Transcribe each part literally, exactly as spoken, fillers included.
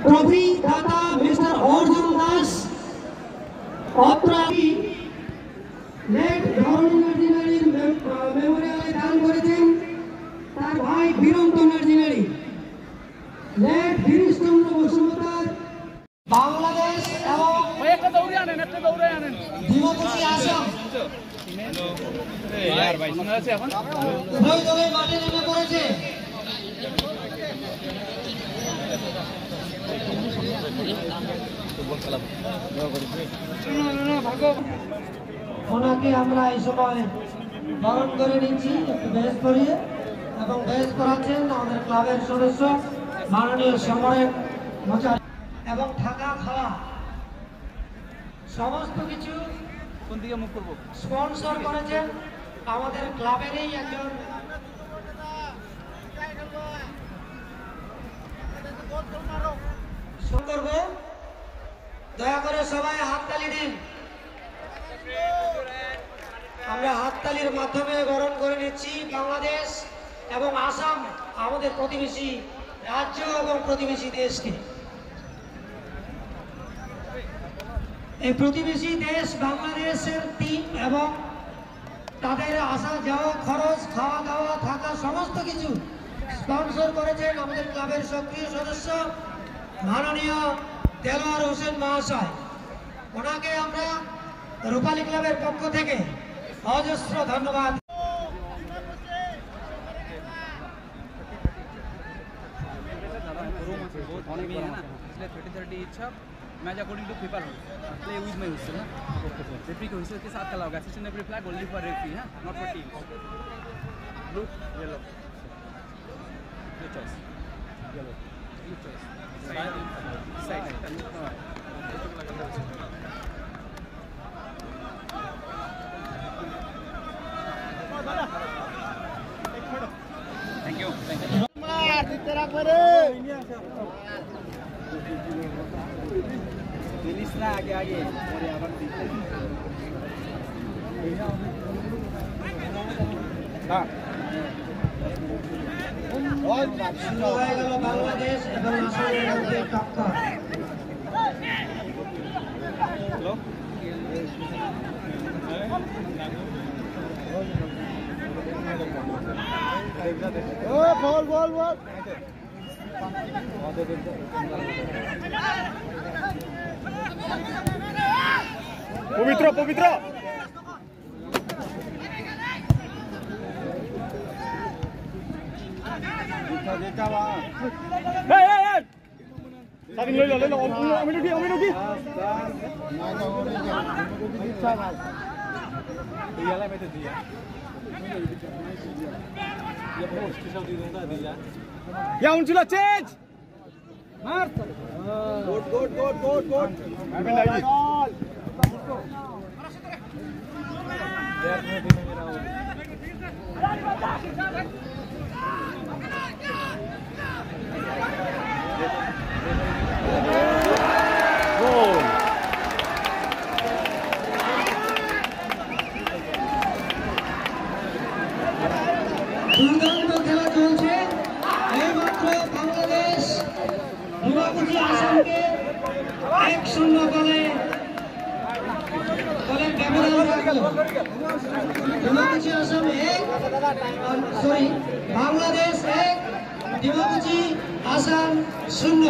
Trophy দাতা mister Arjun Das অত্রাপি late Dharani নার্জিনারির মেমোরিয়ালে দান করেছেন তার ভাই বীরন্ত নার্জিনারি। লেট গিরিশচন্দ্র বসুমতার বাংলাদেশ এবং ডিমোক্রেসি আসাম উভয় দলের মাঠে নেমে পড়েছে। ওনাকে আমরা এই সময় বরণ করে নিচ্ছি একটু বেশ করিয়ে, এবং বেশ করাচ্ছেন আমাদের ক্লাবের সদস্য মাননীয় সমরেন মোচার, এবং থাকা খাওয়া সমস্ত কিছু কোন দিকে মুখ করব স্পন্সর করেছেন আমাদের ক্লাবেরই একজন করব। দয়া করে সবাই হাততালি দিন। আমরা হাততালির মাধ্যমে বরণ করে নিচ্ছি বাংলাদেশ এবং আসাম, আমাদের প্রতিবেশী রাজ্য এবং প্রতিবেশী দেশকে। এই প্রতিবেশী দেশ বাংলাদেশের টিম এবং তাদের আসা যাওয়া খরচ, খাওয়া দাওয়া, থাকা সমস্ত কিছু স্পন্সর করেছেন আমাদের ক্লাবের সক্রিয় সদস্য মাননীয় দেলোয়ার হোসেন মহাশয়। ওনাকে আমরা রূপালী ক্লাবের পক্ষ থেকে অজস্র ধন্যবাদ। Match according to paper play with my whistle ना रेफरी के हुइसल के साथ खेला होगा। Assistant referee flag only for referee है, not for team. Blue yellow your choice, yellow your choice, side side thank you thank you मार तेरा करे ना आगे आगे বাংলাদেশ এবং আসামের মধ্যে টক্কর। বল বল বল পবিত্র পবিত্র স্বাধীন লই লই আমি ঢুকি আমি ঢুকি ইয়ালা মেতে দিয়া ये पोस्ट की सब दे दूंगा दिया या उनचुला चेंज मार good good good good good Arvind आइए गोल দুর্দান্ত খেলা চলছে। এইমাত্র বাংলাদেশ ডিমোক্রেসি আসামকে এক শূন্য গোলে গোলের ব্যবধান রাখল। ডিমোক্রেসি আসাম এক সরি বাংলাদেশ এক, ডিমোক্রেসি আসাম শূন্য।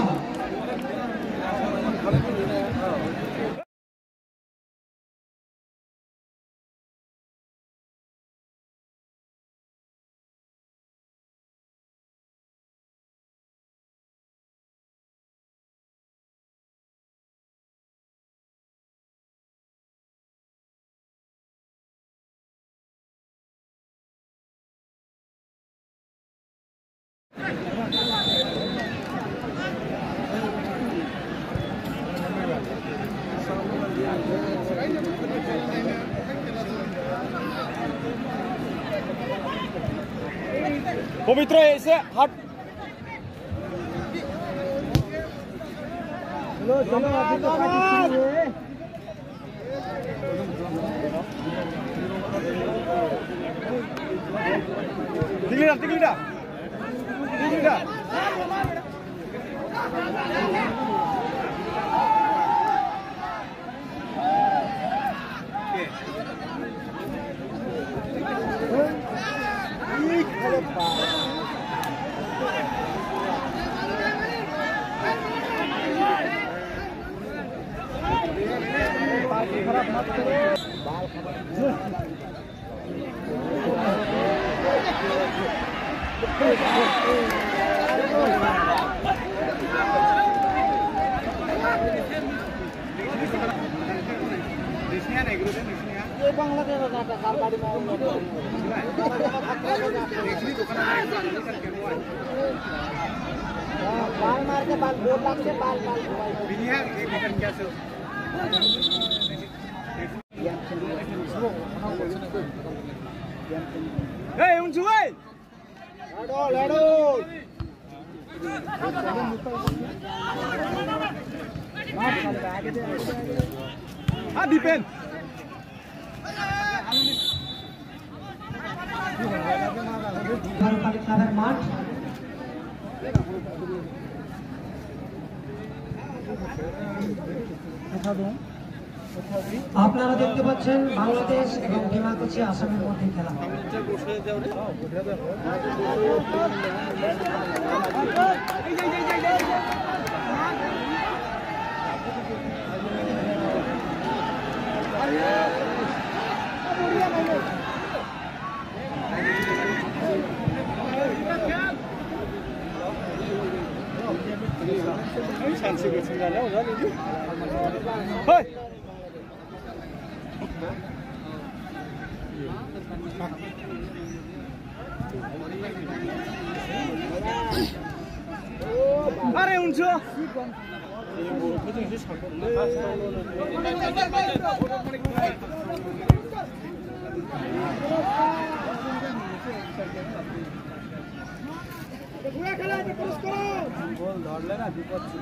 পবিত্র এসে হাট চলো চলো আজকে তো কাজ শুরু রে দিগলিটা দিগলিটা দিগলিটা बाल मार के बाल बोल लाग के बाल बाल Hey, unju hey. Lado, lado. Ah, deepen. মাঠ আপনারা দেখতে পাচ্ছেন বাংলাদেশ এবং ডিমাকুচি আসামের মধ্যে খেলা Hey! Are unju. গোল ধরলে না বিপদ ছিল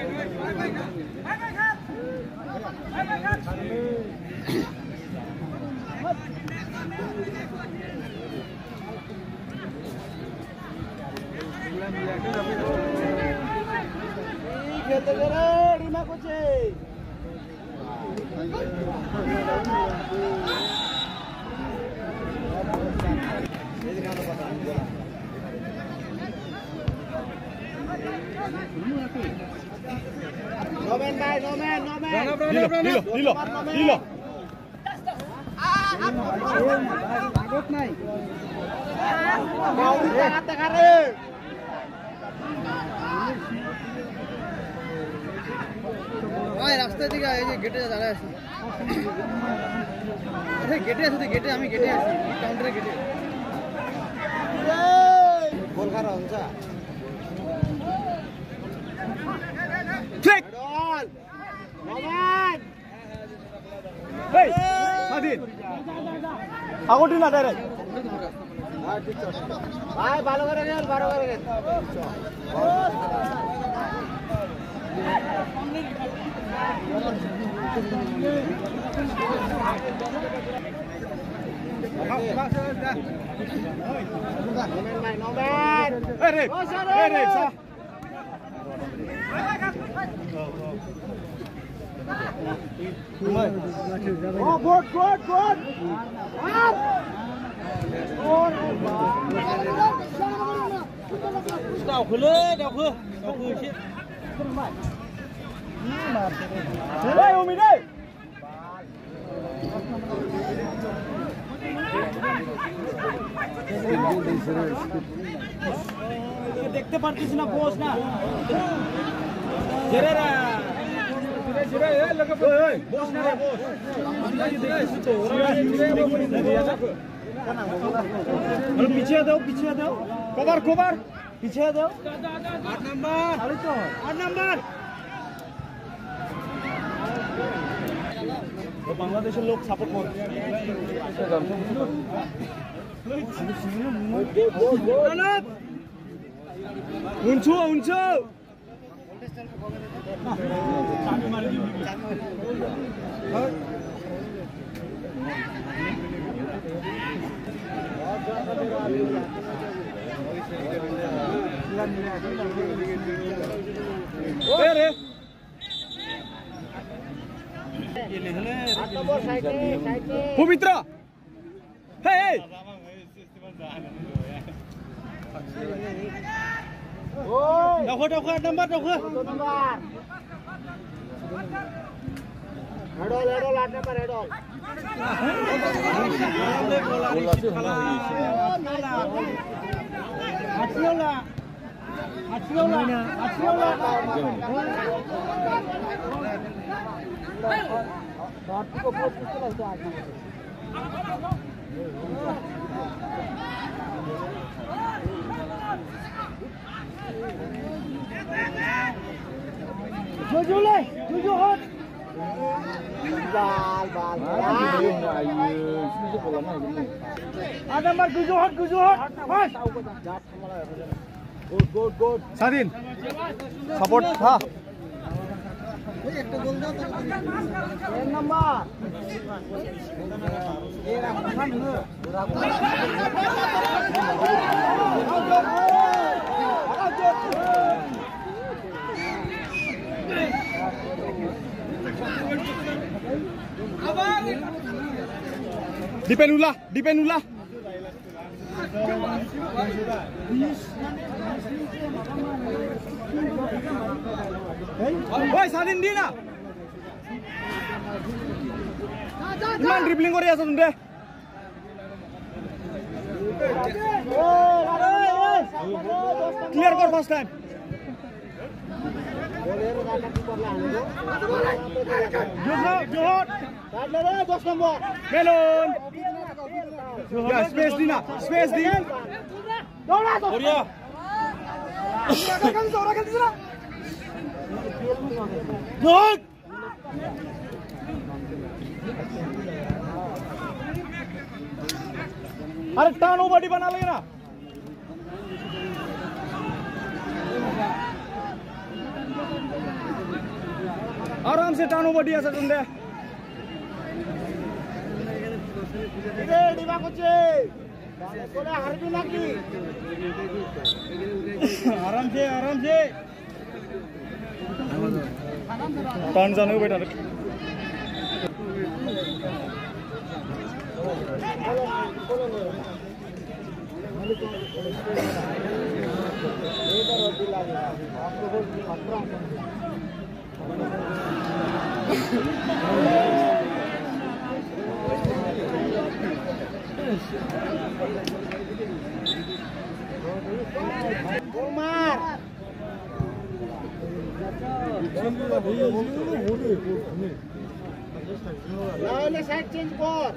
খেতে গেলে রিমা কোচে No man, bye, no man, no man. Dilo, dilo, dilo, dilo. Agak naik. Mau diangkat kare. ওই রাস্তা থেকে এই যে গেটে দাঁড়ায় আছি আরে গেটে আছে তো গেটে আমি গেটে আছি কাউন্টারে গেটে গোল খারা হচ্ছে ঠিক গোল মোহাম্মদ এই স্বাধীন আগোটি না ডাইরেক্ট হ্যাঁ ঠিক আছে ভাই ভালো করে গেল ভালো করে গেল Oh, good, good, good. Đào khứ lên, đào khứ, đào khứ chết. Đây, ôm mình đây. দেখতে পারছিস না বস না জেরে রা জেরে জেরে এ লাগা ওই বস না রে বস আর পিছে দাও পিছে দাও কভার কভার পিছে দাও আট নাম্বার আরে তো আট নাম্বার বাংলাদেশের লোক সাপোর্ট করে উনছু উনছু পবিত্র হেই দেখো দেখো এক নাম্বার দেখো Head-all, head-all, आठ number head-all. Atiola. Atiola. Atiola. Dot को बहुत मुश्किल है आज. Jojo le, Jojo hot. Bal, bal. Ada mar Jojo hot, Jojo hot. Hot. Good, good, good. Sadin. Support ha. একটা গোল দাও তাহলে এক নাম্বার এর আপন Dipenula, Dipenula. Woi, salin dia na. Iman dribbling kori asa tunde. Clear kor first time. Johor, Johor. Dos nomor. Melon. Ya, space di na, space di. Korea. Kan seorang kan sana. Good. अरे turn over ही बना लेना आराम से turn over दिया सकते हैं इधर डिबा कुछ बोले हर भी लगी आराम से आराम से टर्न जाने को बैठा Umar lawannya side change kor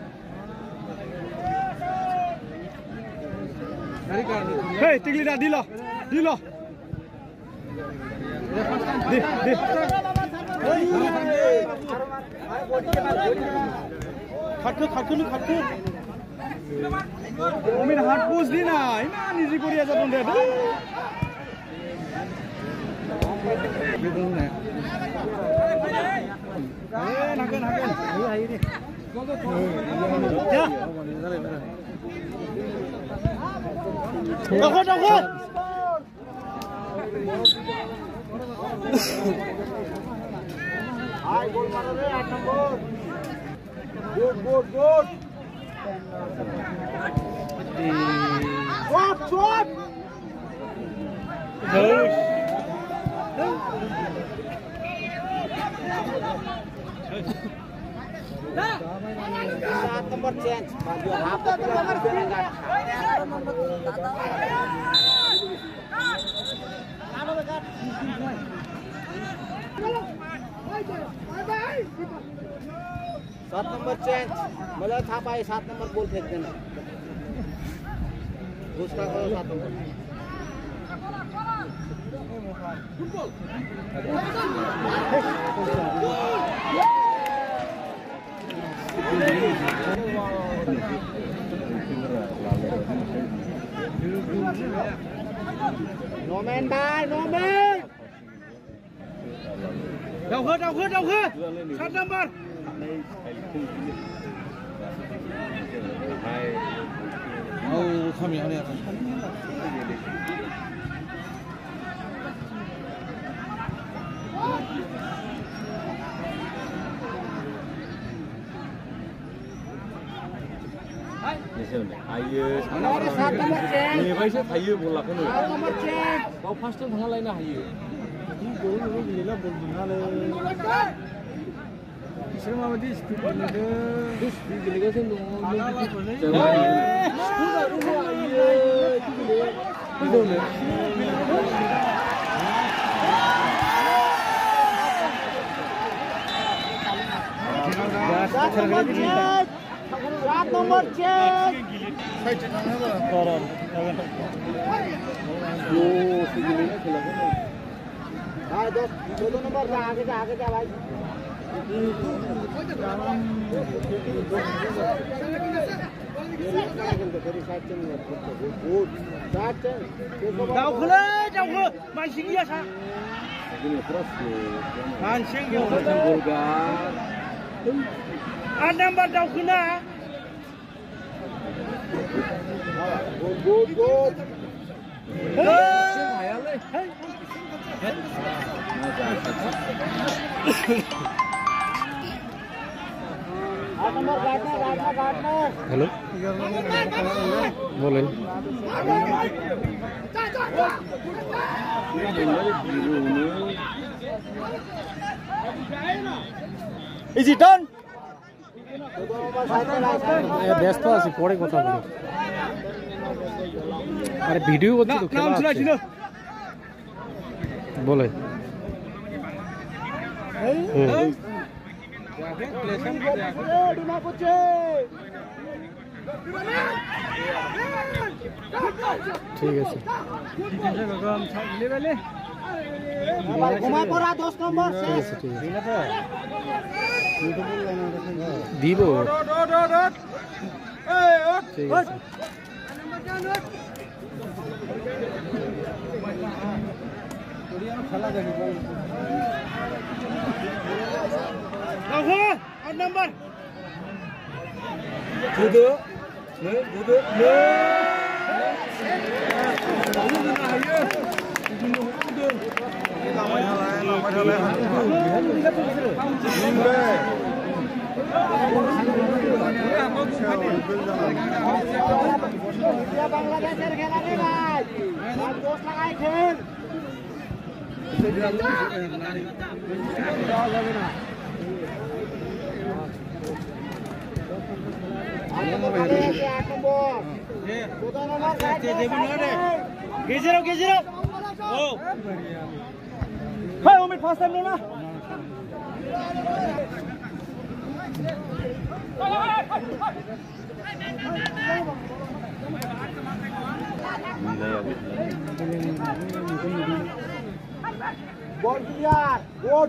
Hei, tinggi dah, dilo, dilo. Di, di. Khatku, khatku ni khatku. Omin hard push di na, iman easy kori aja tunde. Eh, naken, naken. Ayo, ayo ni. Ya. Dokot, dokot. Hai, gol mana deh, atas gol. Good, good, good. Swap, swap. Saat nomor change, baju apa nomor enggak? सात number change मला था पाए सात number गोल फेंक देना दूसरा करो सात number no man bye no man đau khớp đau khớp đau khớp sát number oh không hiểu nè hayu ini baisnya hayu bola kan mau first time tengah lain hayu ini gol ini gila gol benar Isra mah di speed gede. Terus di delegasi dong. Saat nomor cek. Oh, segini खेला हाँ दो दो number से आगे जा आगे जा भाई जाओ खुले जाओ खुले Mansingh ya sa Ini terus mancing yo Golga ada nomor jauh kena good good hello बोलें is it done ব্যস্ত আছি পরে কথা বলি আরে ভিডিও করছি তো খেলা আছে বলে ঠিক আছে ঘুমাই পড়া দশ নম্বর শেষ দিব ঠিক আছে খেলা দেখি আট নম্বর দুদু দুদু বাংলাদেশের খেলা রে ভাই দোষ লাগাই খেল ফার্স্ট টাইম না Ball clear. Good.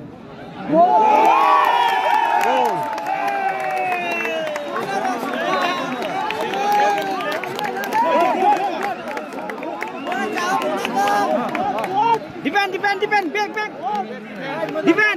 Defend, defend, defend. Back, back. Defend.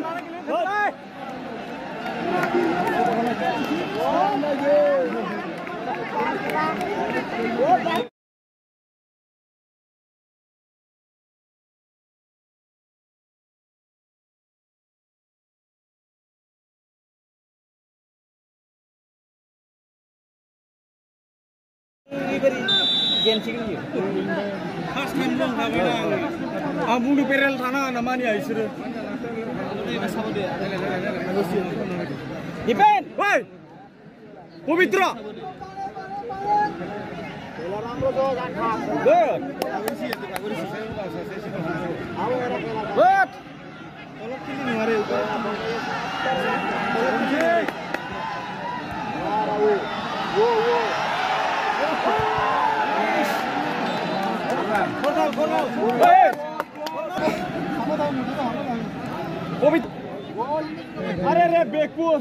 Abu perel sana namanya isir. Defend, woi, Pavitra. Good. Good. अरे रे बेकूस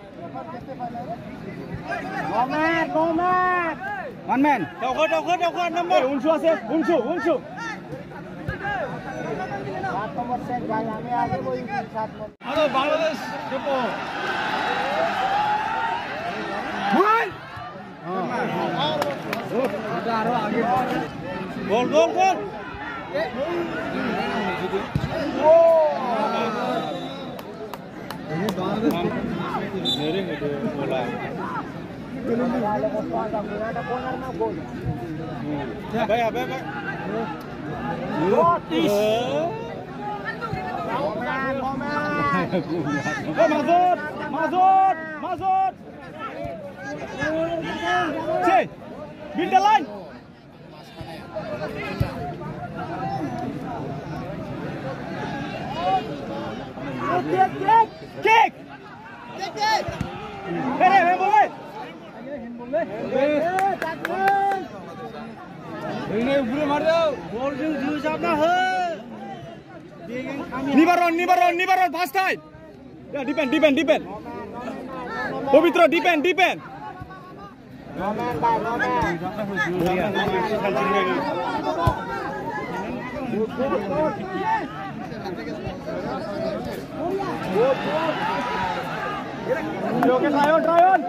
Gomer, Gomer. One man. Dauko, dauko, dauko number. Unshu ase, unshu, unshu. सात number से भाई हमें आगे वो सात नंबर. हेलो बांग्लादेश देखो. भाई. हाँ. आगे. गोल, गोल, गोल. मेरे मुझे बोला भाई अबे भाई Mahmud Mazut, Mazut. Say, build the line. Kick, kick, kick. Kick, kick. Hey, hey, hey, boleh. Ini ubur mario. Ball ju ju sabna hai. Nibaron, Nibaron, Nibaron, fast time. Ya, defend, defend, defend. Pavitra, defend, defend. Oke, try on, try on.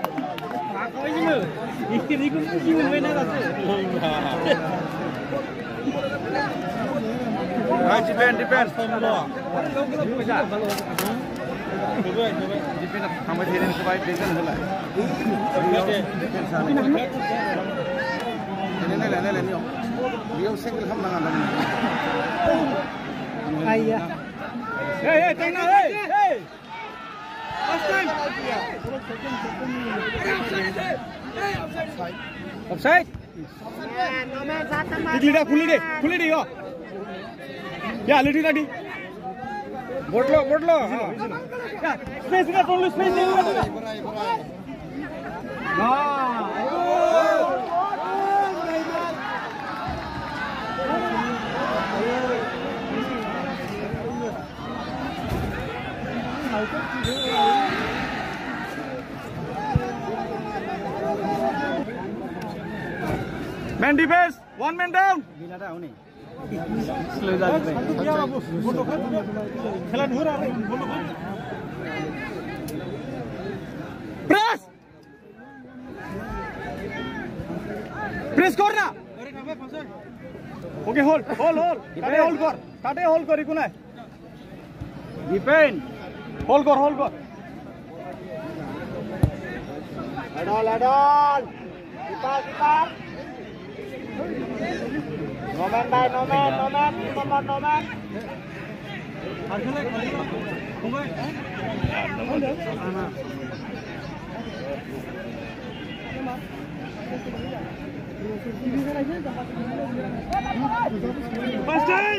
Ikut ikut ikut benar আছে. Ah, defend, defend. Defend, हम इधर से bike देखने होला. Ini ni, ni, ni. Dia single हम लगा लगा. आइया Hey, hey, tengah, hey, hey. Last time. Offside. Tigli dah, kuli deh, kuli deh yo. Ya, lidi tadi. Botlo, botlo. Ya, space dah, tolong space deh. Nah. Man defense, one man down. Slow down. Press. Press corner. Okay, hold, hold, hold. Kate hold kor. Kate hold kor ikunai. Defend. Hold kor, hold kor. Ladol, ladol. Kipas, kipas. No man, bye, no man, no man, no man, no man. First time.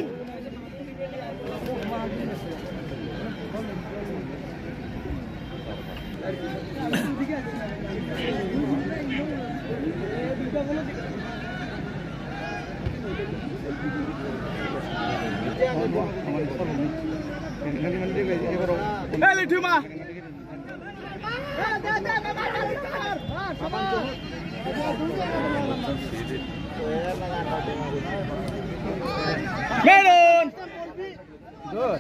Hey, Cuma. Meron. Good.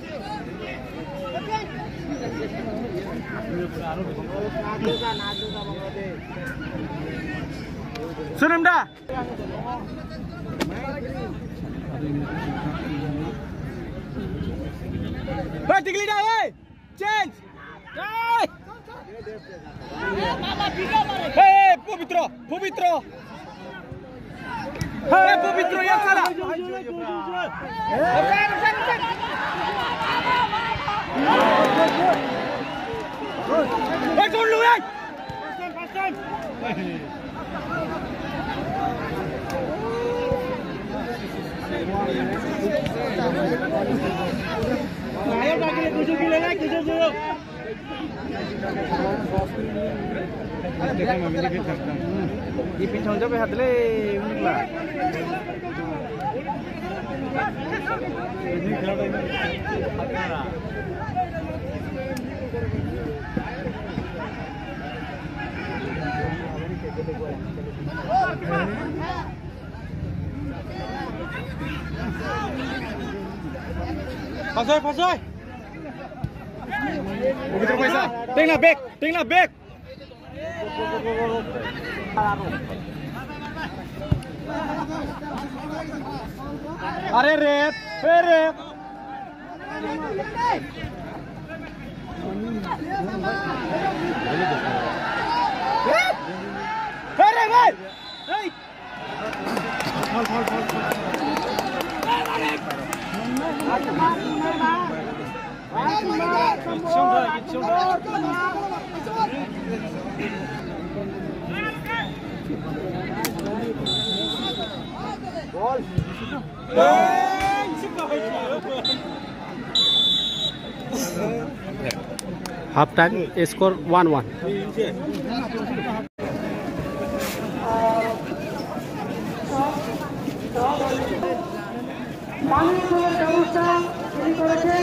Sunem dah. Hey, tigli dah, hey. Change. Hey. Hey, Pavitra, Pavitra. Hey, Pavitra, yang salah. Hey, turun lu, hey. First time, first time. Ayo bagi tujuh kilo lagi, tujuh kilo. Di pincang jauh behat le, unik lah. Ini kalau ini. Pasai, pasai. Pavitra paisa. Tengah back, tengah back. Are red, hey red. Hey red, hey. Hey. Fall, fall, fall. Hey, half time score one one. পানি তোলার ব্যবস্থা তিনি করেছেন।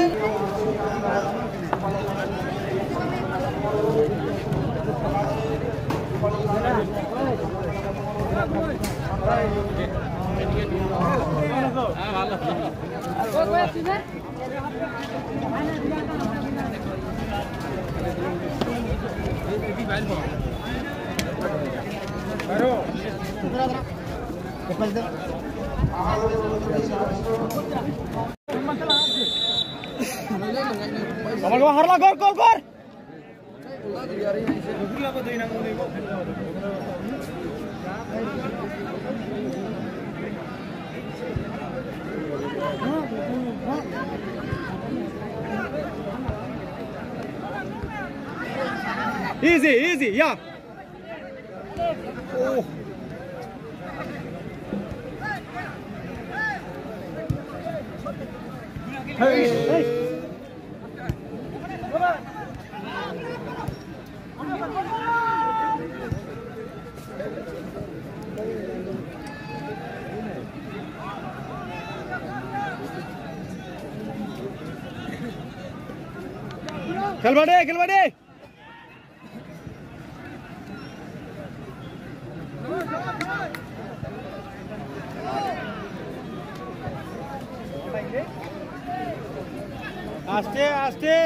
হারলা গর গর গর easy easy yeah oh hey hey खेलवा दे खेलवा दे आस्ते आस्ते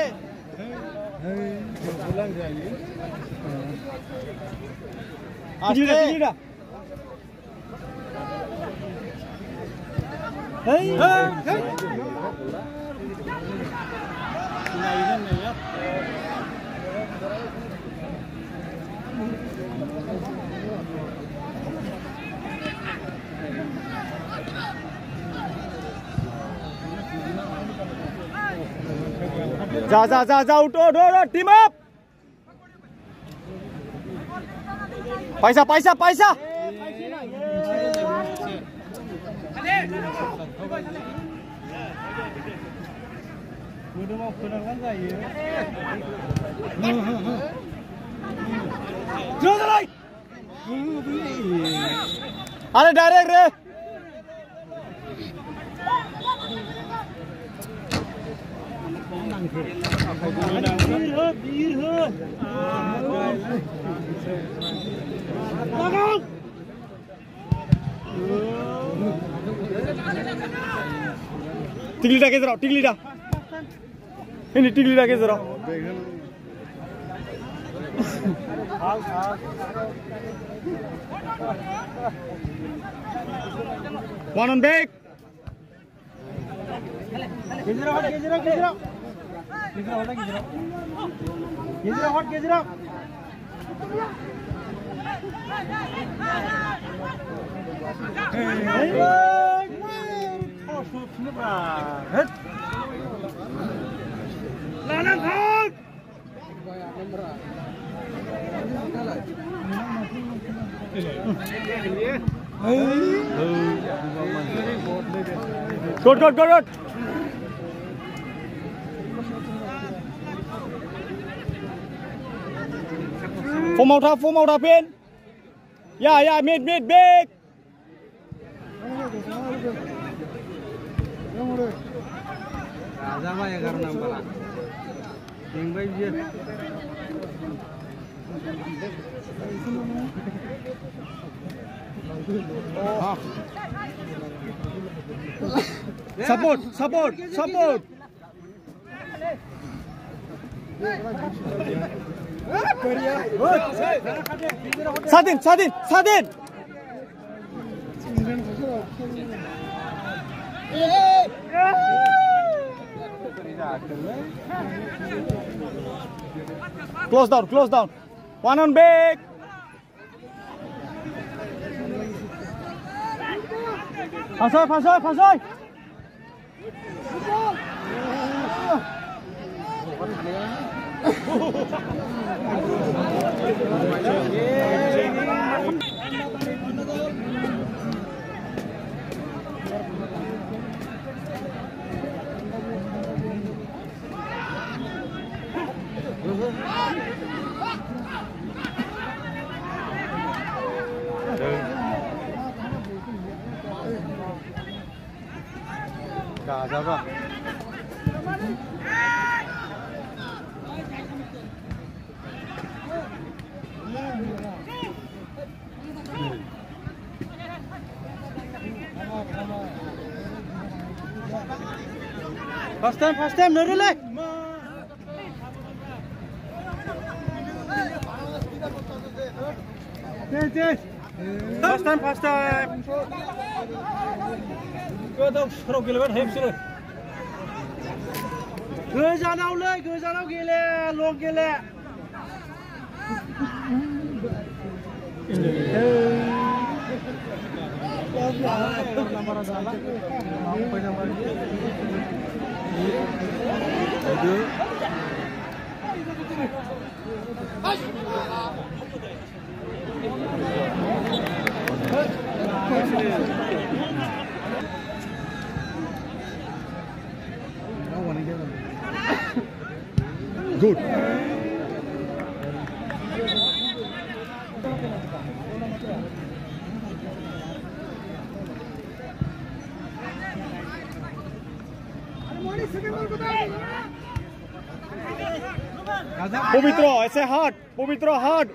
आस्ते जा जा जा जा उठो उठो टीम अप पैसा पैसा पैसा अरे डायरेक्ट रे टिकलीटा के जरा टिकलीटा ini टिकलीटा के जरा one on back केजरा हट केजरा केजरा केजरा हट केजरा केजरा हट केजरा लाना भाग good good good Form out half, form out half in. Yeah, yeah, mid, mid, big. Raja ya karena bola. Yang baik dia. Support, support, support. Sadin, Sadin, Sadin. Close down, close down. One on back. Pasoy, pasoy, pasoy. Cả ra vào. First time, first time, no relay. Yes, yes. First time, first time. Go down, throw Gilbert, him, sir. Go down, now, leg, go down, Gilbert, long Gilbert. Good. Pumitra, I say hard. Pumitra, hard.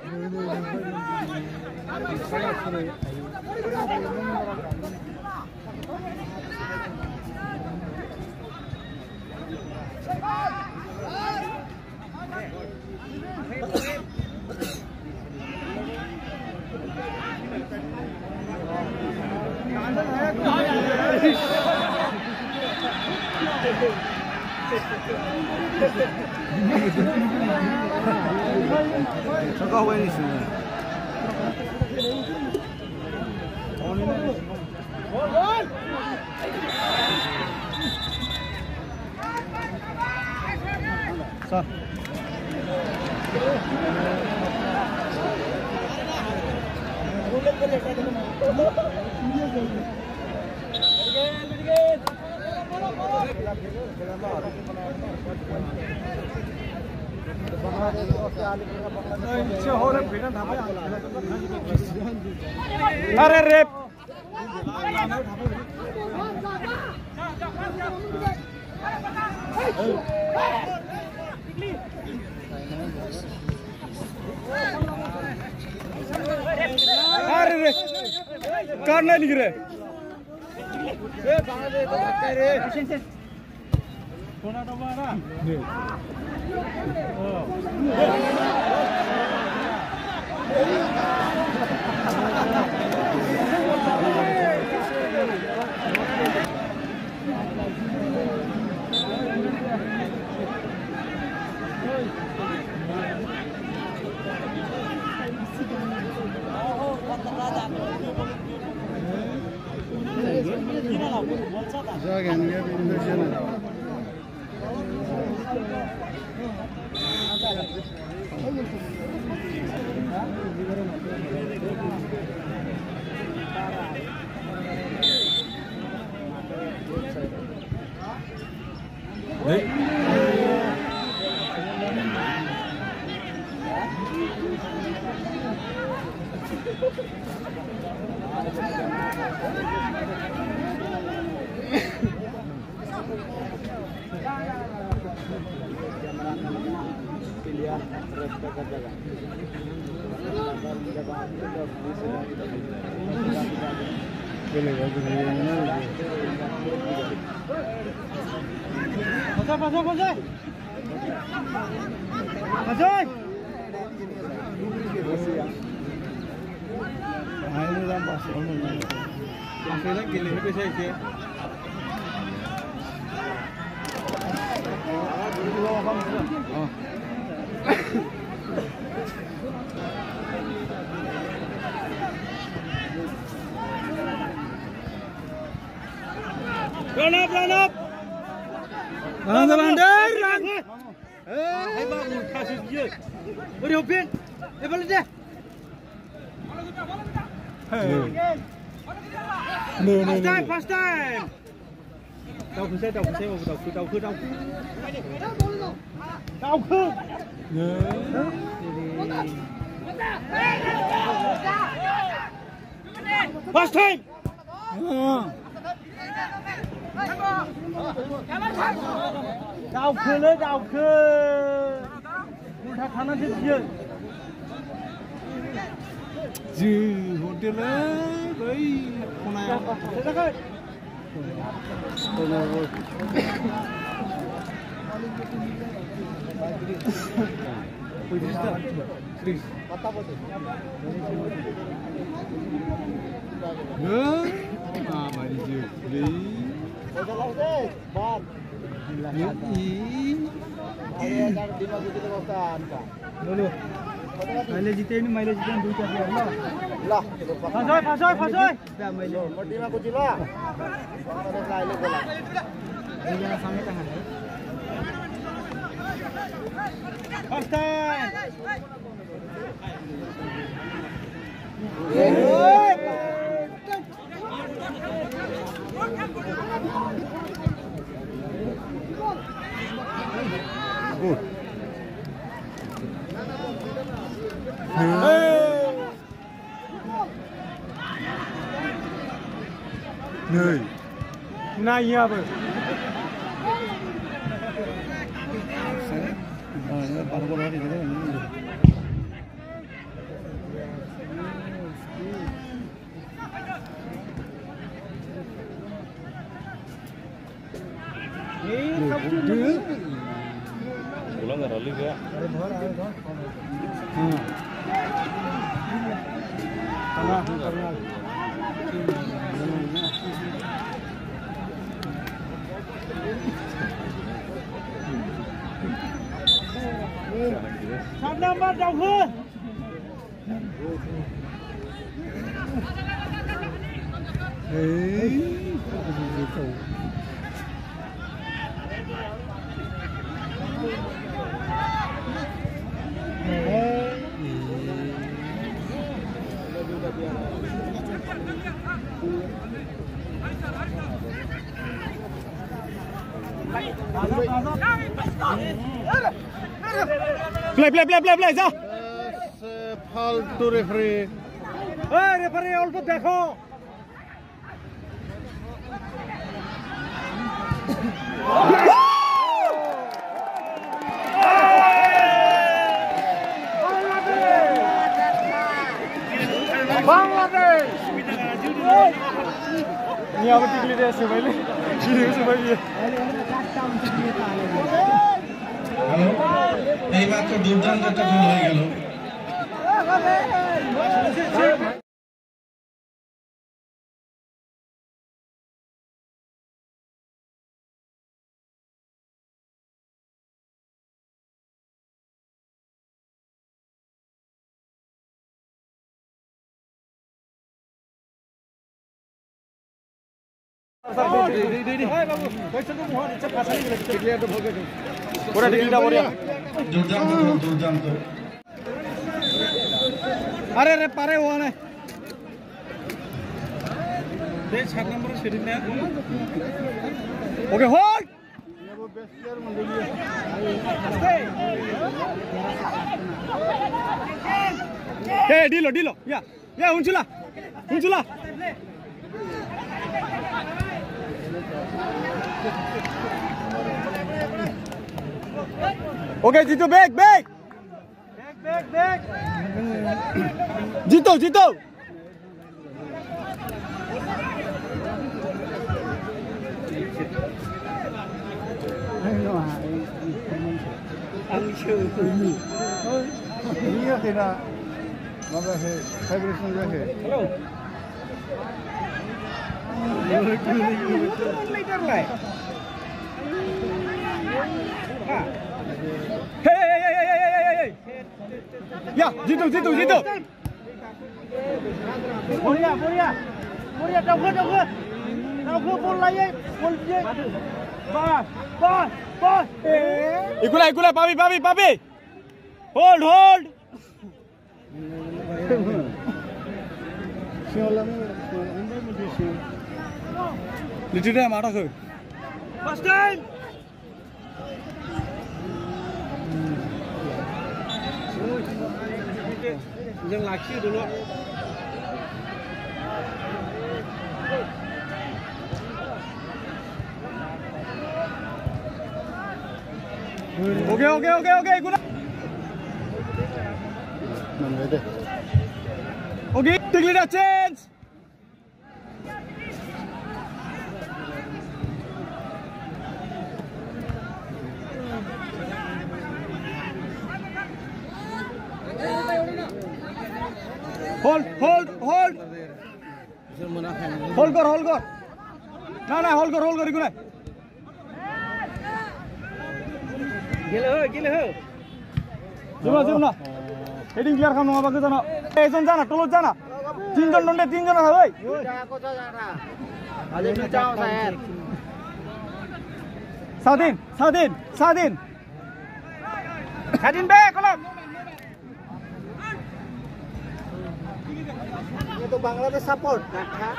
잠깐 왜 있으네. 자. अरे रे अरे रे करना नहीं रे Pasal, pasal, pasal. Pasal. Ayo dalam pasal. Pasal lagi ni bisa je. Oh. Run up, run up. Run, run, run. Eh, hai babu, kasih dia. Beri open. Eh, balik dia. No, no, first time, first time. Đâu cứ xe, đâu cứ xe, đâu cứ, đâu cứ, đâu cứ. Đâu cứ. First time. Đào khơi lấy đào khơi. Udah kanan dia dia. Ji hotel bayi. Kona. Dekat. Kona. Please. Please. Kata betul. Ah, mari je. Udah lah deh. Bang. Dulu. Maile जिते नि maile जिते दुईटा player ल ल फसोय फसोय फसोय दा मैले मड्डीमा कुची ल अरे काइले बोला दुईजना सँगै त खाने first time Good. Nơi nay nha bơ pulang nggak rally ya? Sắp năm bắt đầu hơn. Play, play, play, play, play, जा. फालतू रेफरी ए रेफरी অল্প দেখো বাংলাদেশ নি अब टिकली दिएछ मैले दिएछ मैले হ্যালো এইমাত্র দুর্দান্ত একটা গোল হয়ে গেল দুর্দান্ত দুর্দান্ত আরে রে পারে ওখানে এই সাত নম্বরে সেটিং না ওকে হোল্ড ए ढिलो ढिलो या या हुन्छ ल हुन्छ ल ओके जितो बैक बैक बैक बैक जितो जितो ini tidak apa sih vibration juga sih liter lah hei hei hei hei hei hei ya jitu jitu jitu Muria Muria Muria jauh ke jauh ke jauh ke bola ye bola ye bas bas bas ikulah ikulah papi papi papi hold hold Litida marah ke? First time. Yang laki dulu. Oke oke oke oke ikut. Oke, take leader change. Hold, hold, hold. Hold kor, hold kor. Na na, hold kor, hold kor ikut. Gila ho, gila ho. Coba coba. Heading clear kamu apa kita nak? Eh, jon jana, tolong jana. Tiga jon donde, tiga jon ada, woi. Aku tu jana. Ada ni jauh saya. Sadin, Sadin, Sadin. Sadin back, kolom. Itu Bangladesh support, kakak.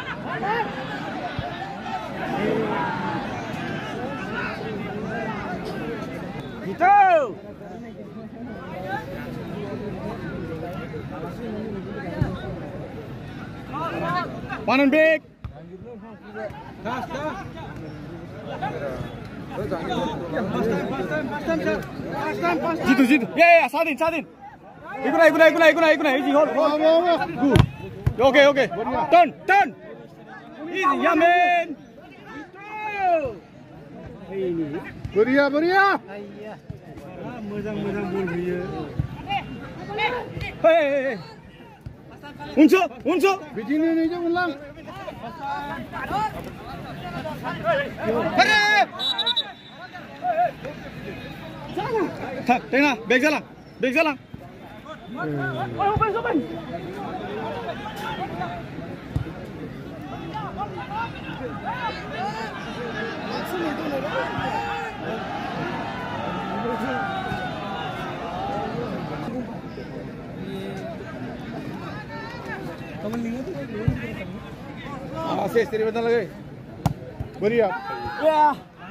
Gitu. One and big. Jitu, jitu. Ya, ya, Sadin, Sadin. Ikut na, ikut na, ikut na, ikut na, ikut na. Easy, hold, hold. Good. Okay, okay. Turn, turn. Easy, yeah, man. Beria, beria. Hey, hey, hey. Uncu, uncu. Begini ni je ulang. Hei. Tak, tengah, back jalan, back jalan. Ah, ses teri betul lagi. Beria. Ya.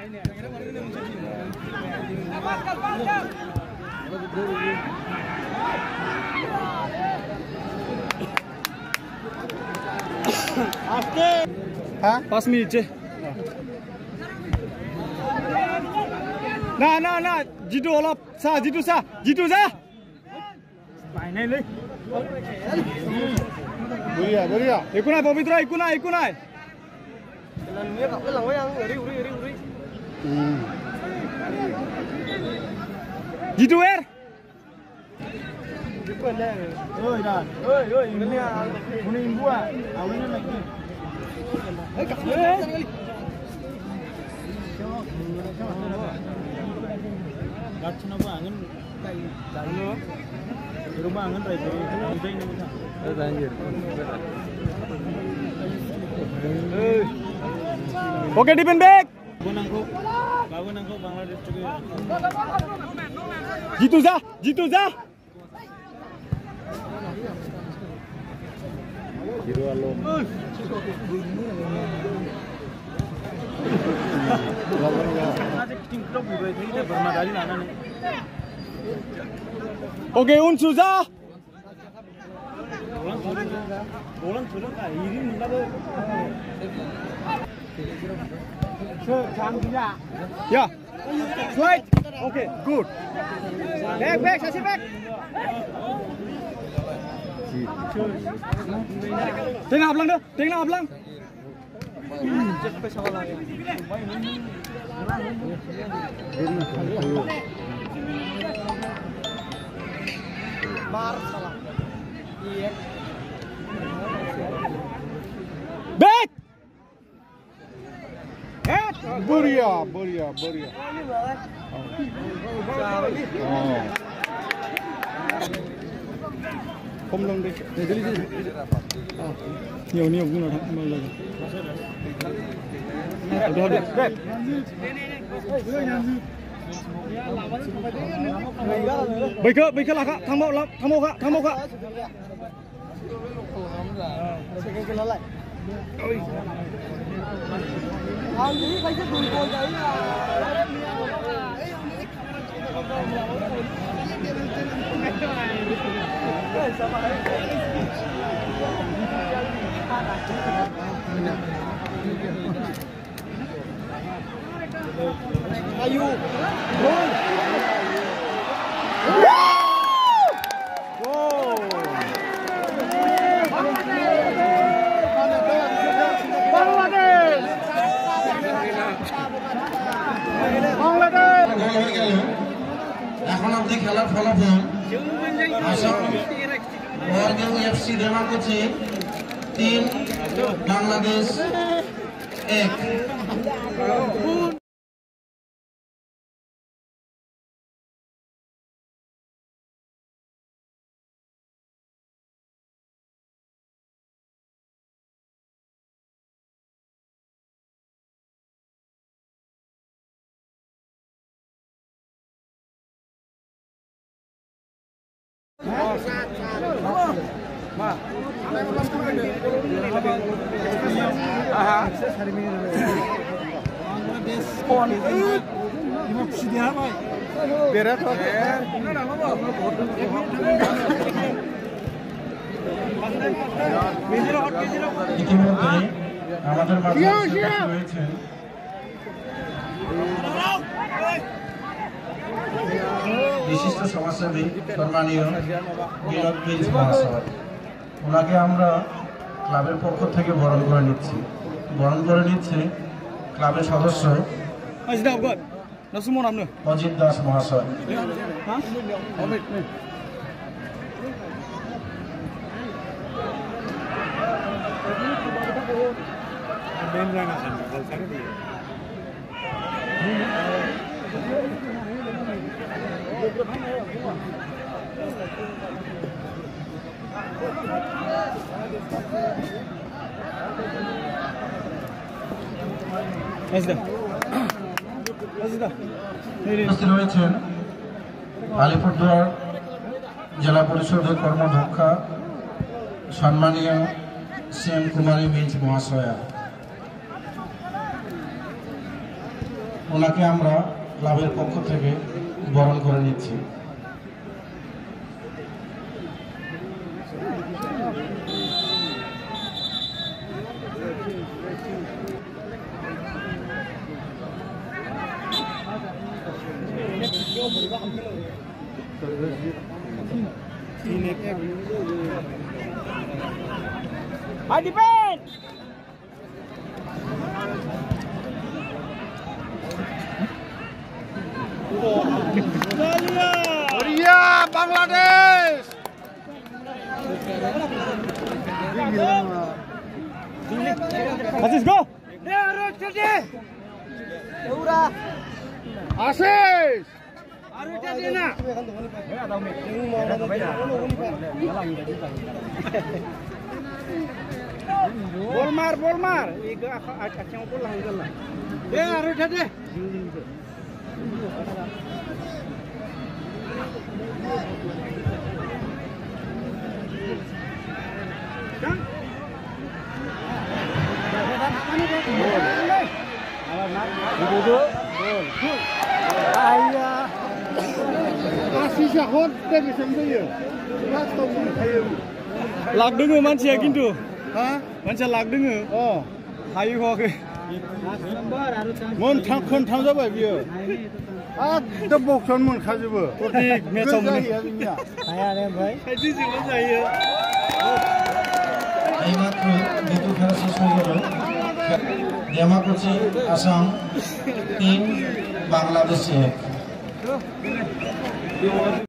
Hah? Pas minit je. Nah, nah, nah. Jitu olap. Sa, jitu sa, jitu sa. Final le. Beria, beria. Ikut naik, Pavitra, ikut naik, ikut naik. Jitu er. Oi, dah. Oi, oi. Ini ini buat. Awalnya lagi. Eh, kak. Gacana bu angin. Lalu rumah angin rai beri. Ini ini. Eh, banjir. Oke, defend back. Gunangku. Bawa nangku Bangladesh juga. Jitu za, jitu za. Jiru alom. Oke, unsu za. Orang turun kah? Ini mula tu. Ya. Slide. Oke, good. Back, back, sasi back. Tengah ablang dah, tengah ablang. Back. Beria, beria, beria. Oh. Không lông đi. Để đi đi. Nhiều nhiều cũng là thằng mà lần. Đó đi. Bây giờ bây giờ là thằng một lắm, thằng một ạ, thằng một ạ. Ayu. Gol. Gol. Bangladesh. Bangladesh. গোল হয়ে গেল। এখন অবধি খেলার ফলাফল Assam working FC দেমাকুচি তিন বাংলাদেশ এক। ইতিমধ্যে আমাদের মাঝে রয়েছেন বিশিষ্ট সমাজসেবী সম্মানীয় বিনোদ মিজ মহাশয়। ওনাকে আমরা ক্লাবের পক্ষ থেকে বরণ করে নিচ্ছি বরণ করে নিচ্ছে ক্লাবের সদস্য অজিত দাস মহাশয়। উপস্থিত রয়েছেন আলিপুরদুয়ার জেলা পরিষদের কর্মাধ্যক্ষা সম্মানীয় শ্যাম কুমারী মিঞ্জ মহাশয়া। ওনাকে আমরা ক্লাবের পক্ষ থেকে বরণ করে নিচ্ছি। Bangladesh Let's go! আশিস বল মার বল মার আর উঠে দে लागदोङो मानसिया किन्तु मानसिया लागदोङो अ हायो होआखै मोनथाम खनथाम जाबाय बियो एकदम बक्सन मोनखाजोबो प्रत्येक मेचआव मोनो हाया रे भाई खायसे जिबो जायो এইমাত্র দ্বিতীয় খেলা শেষ হয়ে গেল। দেমাকুচি আসাম তিন বাংলাদেশ এক।